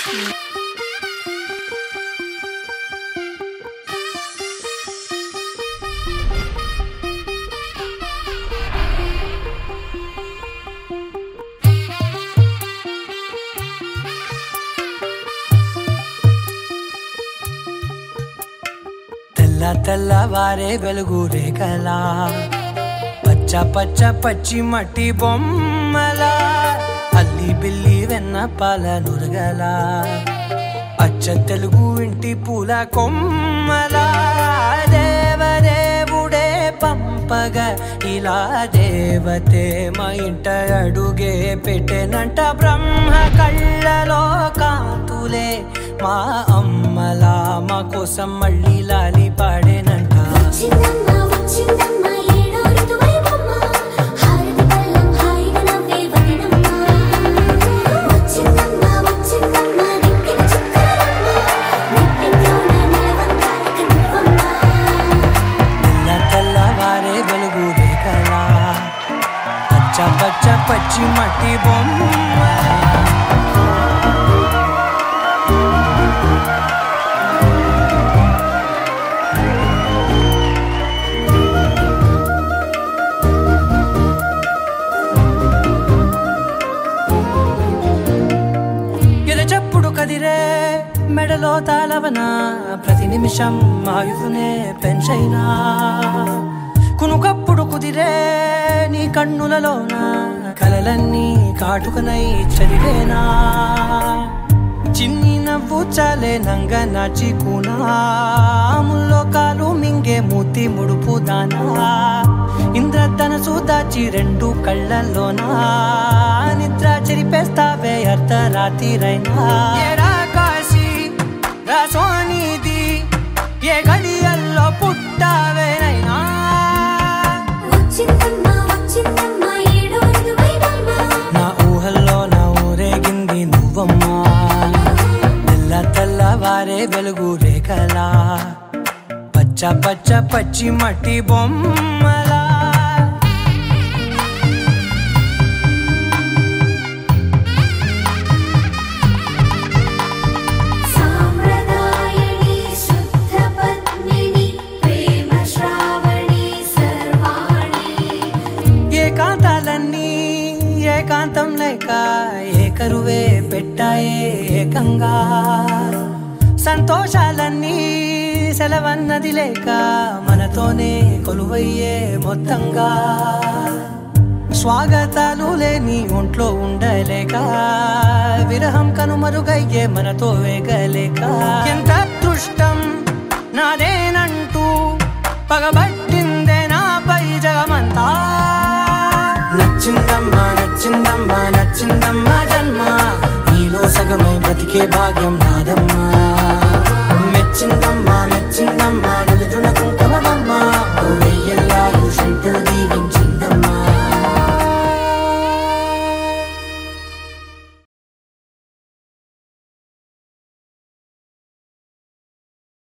తెల్లవారే వెలుగు రేఖలా పచ్చ పచ్చ పచ్చి మట్టి బొమ్మలా అల్లి బిల్లి వెన్న పాల నురగలా అచ్చ తెలుగు ఇంటి పూల కొమ్మలా దేవదేవుడే పంపగా ఇలా దేవతే మా ఇంట అడుగే పెట్టెనంట బ్రహ్మ కళ్ళలో కాంతులే మా అమ్మలా మా కోసం మళ్ళీ లాలి పాడేనంట తెల్లవారే వెలుగు రేఖలా పచ్చ పచ్చ పచ్చి మట్టి బొమ్మ మెడలో తాళవన ప్రతి నిమిషం ఆయువునే పెంచైనా కునుకప్పుడు కుదిరే నీ కన్నులలోన కలలన్నీ కాటుకనై చదివేనా చిన్ని నవ్వు చాలే నంగ నాచి కూనాముల్లో కాలు మింగే మూతి ముడుపు దానా ఇంద్రధనసు దాచి రెండు కళ్ళల్లోనా నిద్ర చెరిపేస్తావే అర్ధరాత్రిరైనా సోనిది ఏ గడియల్లో పుట్టావేనైనా నా ఊహల్లో నా ఊరేగింది నువ్వమ్మా తెల్లవారే వెలుగు రేఖలా పచ్చ పచ్చ పచ్చి మట్టి బొమ్మలా ఏకాంతం లేక ఏకరువే పెట్టాయే ఏకంగా సంతోషాలన్నీ సెలవన్నది లేక మనతోనే కొలువయ్యే మొత్తంగా స్వాగతాలు లేని ఒంట్లో ఉండలేక విరహం కనుమరుగయ్యే మనతో వేగలేక ఎంత అదృష్టం నాదేనంటూ పగబట్టిందే నాపై జగమంతా నచ్చిందమ్మా నచ్చిందమ్మా నచ్చిందమ్మా జన్మ నీలో సగమై బ్రతికే భాగ్యం నాదమ్మా మెచ్చిందమ్మా మెచ్చిందమ్మా నిలుతున్న కుంకుమమ్మా వెయ్యల్లా శంకరు దీవించిందమ్మా